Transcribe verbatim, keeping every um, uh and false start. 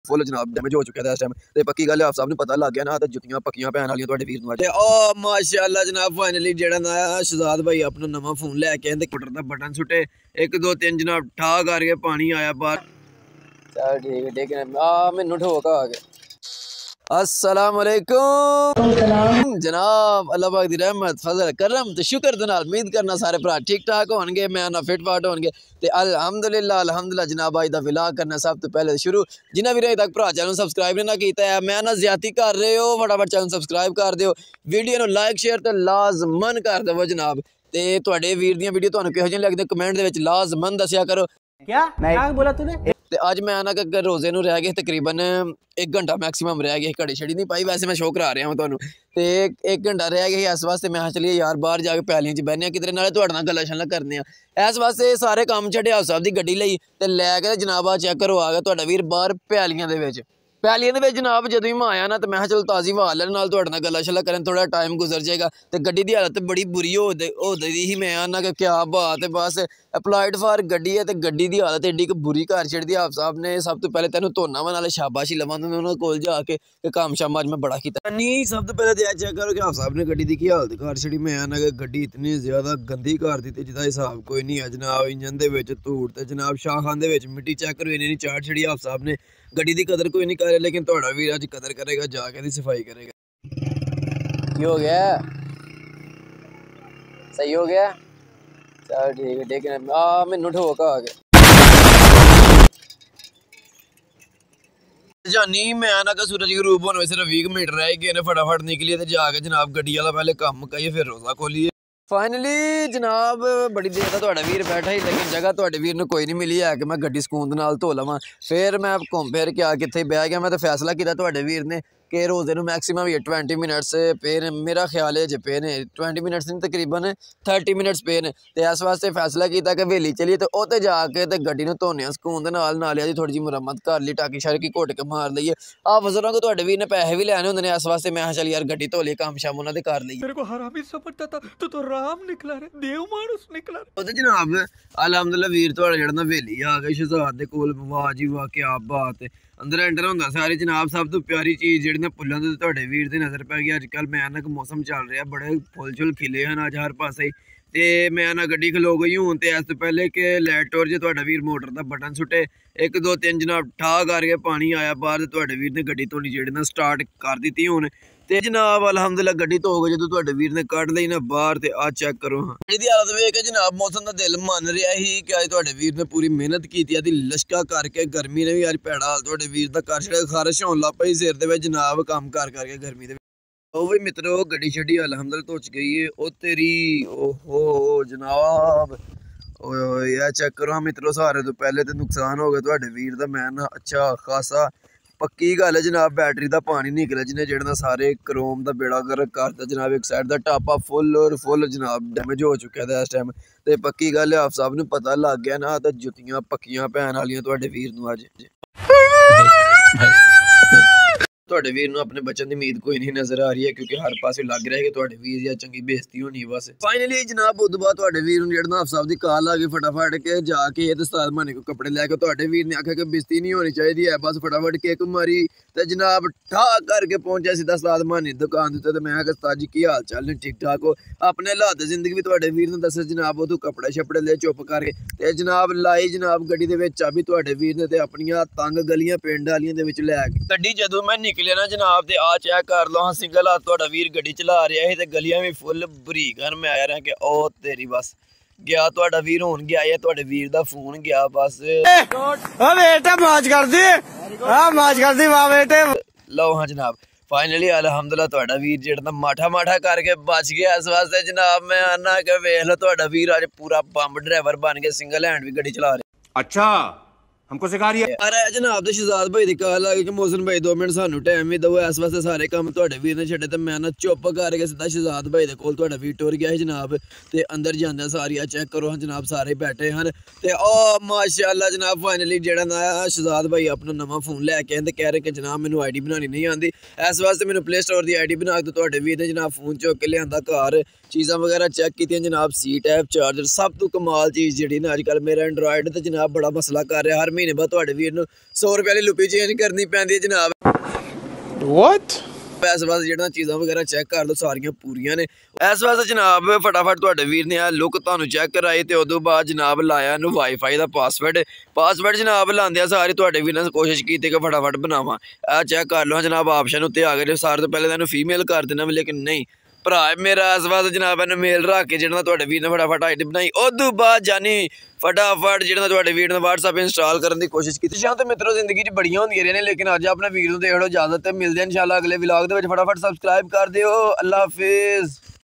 Full जनाब damage हो चुका है इस टाइम ते पक्की गल आप सबनूं पता लग गया ना ते जुत्तियां पक्कियां पैण वालियां तुहाडे वीर नूं अज। ओ माशाअल्लाह जनाब फाइनली जेड़ा ना शहजाद भाई अपना नवां फोन लैके आंदे कंप्यूटर दा बटन सुटे एक दो तीन जनाब ठा करके पानी आया बाहर। चल ठीक है ठीक है आ मैनू ठोक आ गया। अस्सलाम वालेकुम जनाब अल्लाह पाक दी रहमत फजल करम ते शुक्र दे नाल उम्मीद करना सारे भरा ठीक ठाक होणगे मैं ना फिट फाट होणगे ते अल्हम्दुलिल्लाह अल्हम्दुलिल्लाह जनाब अज दा व्लॉग करना सब तो पहले शुरू जिन्हें भी अजे तक भरा चैनल सबसक्राइब ना कीता है मैं ना ज्यादती कर रहे हो फटाफट चैनल सबसक्राइब कर दिओ वीडियो नूं लाइक शेयर ते लाजमन कर देवो जनाब ते तुहाडे वीर दियां वीडियो तुहानूं किहो जिहियां लगदे कमेंट दे विच लाजमन दस्सिया करो। क्या क्या बोला तूने ते अज मैं ना रोजे नूं रह गए तकरीबन एक घंटा मैक्सीमम रह गए घड़ी छड़ी नहीं पाई वैसे मैं शो करा रहा हूँ तुहानूं ते एक घंटा रह गया इस वास्ते मैं चलिए यार बाहर जाके पैलियां च बहने किधरे नाले तुहाडे नाल गल्लां शल्लां करने इस वास्ते सारे काम छड्डे हाउस साहब दी गड्डी लई ते लैके जनाब चेक करो आ गया तुहाडा वीर बाहर पैलियां दे विच पैलियां दे विच जनाब जदों ही मैं आया ना तो मैं चलो ताज़ी हवा लैन नाल तुहाडे नाल गल्लां शल्लां करन थोड़ा टाइम गुजर जाएगा तो गड्डी दी हालत बड़ी बुरी हो दी ही मैं आना कि क्या बात है बस अपलाइड फॉर गड्डी है तो गड्डी दी हालत एड्डी बुरी कर छड़ी आप साहब ने सब तो पहले तेनों धोना वा नाले शाबाशी लवां उन्होंने कोल जाके काम शाम अज मैं बड़ा किया नहीं सब तो पहले तो चेक करो कि आप साहब ने गड्डी की हालत कर छड़ी मैं आना कि गड्डी इतनी ज्यादा गंदी कर दी जिसका हिसाब कोई नहीं है जनाब इंजन दे विच धूड़ ते जनाब शाखां दे विच मिट्टी चेक करो इन्नी चाड़ छड़ी आप साहब ने गड्डी की कदर कोई नहीं करे लेकिन थोड़ा भी अज कदर करेगा जाके दी सफाई करेगा। की हो गया सही हो गया चल ठीक है ठीक है आ मैनू ठोक आ गया जानी मैं ना कि सूरज गरूब होने सिर्फ बीस मीटर रह गए ने फटाफट निकलिए तो जाके जनाब गड्डी वाला पहले कम मुकाइए फिर रोजा खोलिए। फाइनली जनाब बड़ी देर का तुहाडा वीर बैठा ही लेकिन जगह तुहाडे वीर नूं कोई नहीं मिली है कि मैं गड्डी सकून दे नाल धो लवां फिर मैं घूम फिर के आ कित्थे बह गया मैं तो फैसला किया तुहाडे वीर ने कि रोजे नूं मैक्सीमम ये ट्वेंटी मिनट्स पे ने मेरा ख्याल है जे पे ने ट्वेंटी मिनट्स नहीं तकरीबन थर्टी मिनट्स पे ने ते इस वास्ते फैसला किया कि वेली चलिए तो उत्ते जाके ते गड्डी नूं धोने सकून दे नाल नाले दी थोड़ी जी मुरम्मत कर ली टाकी शाकी घुट के मार लईए आ फजलों को तुहाडे वीर ने पैसे भी लैने हुंदे ने इस वास्ते मैं चल यार गड्डी धो ली काम शाम उन्हां दे कर लईए। मेरे को हरामी समझता था तू तो राम निकला रे देव मानुस निकला रे जनाब अल्हम्दुलिल्लाह वीर तुहाडा जेड़ा ना वेली आ गए शहजाद दे कोल वाह जी वाह क्या बात है अंदर एंटर होंदा सारे जनाब सब तो प्यारी चीज़ जी फुलों के तुहाडे वीर दी नज़र पै गई अजकल मैं ना मौसम चल रहा बड़े फुल छुल खिले हैं अज हर पासे ते मैं ना गड्डी खलो गई हूँ तो इस तो पहले कि लाइट टोर जो तुहाडा वीर मोटर का बटन सुटे एक दो तीन जनाब ठा करके पानी आया बाहर तुहाडे वीर ने गड्डी धोनी जेड़ी ना स्टार्ट कर दी हूँ ते जनाब अल्हम्दुलिल्लाह गड्डी धो गई जो तुहाडे वीर ने कढ़ ली ना बाहर ते आ चेक करो हाँ इहदी हालत वेख के जनाब मौसम का दिल मन रहा ही कि अज तुहाडे वीर ने पूरी मेहनत की अभी लश्का करके गर्मी ने भी अज भैड़ा हाल तुहाडे वीर का कर छड़िया खारिश होने लग पई सिर दे विच जनाब काम कर करके गर्मी दे ओ भी मित्रों गड्डी छड्डी अल्हम्दुलिल्लाह धुच गई है ओ तेरी ओहो जनाब ओए यार चेक करो मित्रों सारे तो पहले तो नुकसान हो गया तुहाडे वीर दा मैं ना अच्छा खासा पक्की गल है जनाब बैटरी का पानी निकला जिन्हें जेड़ा सारे क्रोम का बेड़ा गर्क करता जनाब एक साइड का टापा फुल और फुल जनाब डैमेज हो चुका है इस टाइम तो पक्की गल है आप सब नूं पता लग गया ना तो जुत्तियां पक्कियां पैण वालियां तुहाडे वीर नूं अज तुहाडे वीर नूं अपने बचन की उम्मीद कोई नहीं नजर आ रही है क्योंकि हर पासे लग रहा है कि तुहाडे वीर या चंगी बेइज्जती होनी बस। फाइनली जनाब उस बाद तुहाडे वीर नूं जेड़ा अफसर दी कॉल आ गई फटाफट के जाके ते उस्ताद माने को कपड़े लैके तुहाडे वीर ने आख्या कि बेइज्जती नहीं होनी चाहिए है बस फटाफट केक मारी ते जनाब ठा करके पहुंचा सीधा उस्ताद माने दुकान उत्ते ते मैं आख्या उस्ताद जी की हाल चाल ने ठीक ठाक हो अपने हालात जिंदगी भी तुहाडे वीर ने दस्से जनाब तू कपड़े शपड़े ले चुप करके ते जनाब लाई जनाब गड्डी दे विच चाबी तुहाडे वीर ने ते अपनियां तंग गलियां पिंड वालियां दे विच लै गड्डी जदों मैं निकलिया ना जनाब ते आ चेक कर लो हाँ सिंगल हाथ तुहाडा वीर गड्डी चला रहा है ते गलियां भी फुल बरीक मैं आया रहा कि ओ तेरी बस गया तुहाडा वीर होन गया या तुहाडे वीर दा फोन गया बस ओ बेटा मौज कर दी हां मौज कर दी वाह बेटे लो हाँ जनाब फाइनली अल्हम्दुलिल्लाह तुहाडा वीर जेड़ा माठा माठा करके बच गया इस वास्ते जनाब मैं आना कि वेख लो तुहाडा वीर अज पूरा बंब ड्राइवर बन के सिंगल हैंड भी गड्डी चला रहा। अच्छा हमको सिखा रही है अरे जनाब तो शहजाद भाई दी कॉल आ गई कि मोहसिन भाई दो मिनट सानू टाइम भी दो इस वास्ते सारे काम तुहाडे वीर ने छड्डे ते मैं ना चुप करके सीधा शहजाद भाई दे कोल तुहाडा वीर टुर गया जनाब ते अंदर जांदे सारिया चेक करो हाँ जनाब सारे बैठे हैं ते ओ माशाअल्लाह जनाब फाइनली जेड़ा ना शहजाद भाई अपना नवा फोन लैके आए कह रहे कि जनाब मैनू आई डी बनानी नहीं आती इस वास्ते मैनू प्ले स्टोर की आई डी बना के तुहाडे वीर ने जनाब फोन चुक के लिया घर चीज़ा वगैरह चेक की जनाब सी टैप चार्जर सब तो कमाल चीज़ जी ना अजकल मेरा एंड्रॉयड तो जनाब बड़ा मसला कर रहा हर महीने बाद तुहाडे वीर नूं सौ रुपए वाली लुपी चेंज करनी पैंदी है जनाब। What? इस वास्ते जेह्ड़ा चीज़ां वगैरह चेक कर लो सारियां पूरियां ने। इस वास्ते जनाब फटाफट तुहाडे वीर ने आ लुक तुहानूं चेक कराई ते उदों बाद जनाब लाया इनूं वाईफाई दा पासवर्ड पासवर्ड जनाब लांदे सारे तुहाडे वीर ने कोशिश की कि फटाफट बनावां। आ चेक कर लो जनाब ऑप्शन उत्ते आ गए सारे तो पहले इनूं फीमेल कर देना लेकिन नहीं भरा मेरा इस वास्ते जनाब इन्हें मेल रख के जेह्ड़ा तुहाडे वीर ने फटाफट आईडी बनाई उदों बाद जानी फटाफट जेह्ड़ा तुहाडे वीर ने व्हाट्सएप इंस्टॉल करने की कोशिश की। शां तो मित्रों जिंदगी च बड़ियां होंदियां रहियां लेकिन अज अपने वीर नूं देख लो इजाजत ते मिलदे इंशाल्लाह अगले व्लॉग दे विच। फटाफट सबसक्राइब कर दिओ। अल्लाह हाफिज़।